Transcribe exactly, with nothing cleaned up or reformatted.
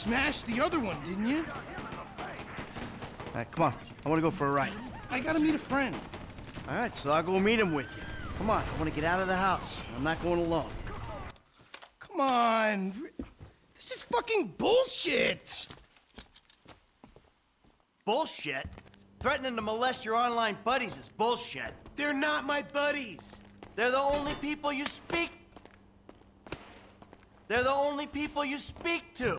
smashed the other one, didn't you? All right, come on. I want to go for a ride. I gotta meet a friend. All right, so I'll go meet him with you. Come on, I want to get out of the house. I'm not going alone. Come on. This is fucking bullshit. Bullshit? Threatening to molest your online buddies is bullshit. They're not my buddies. They're the only people you speak... They're the only people you speak to.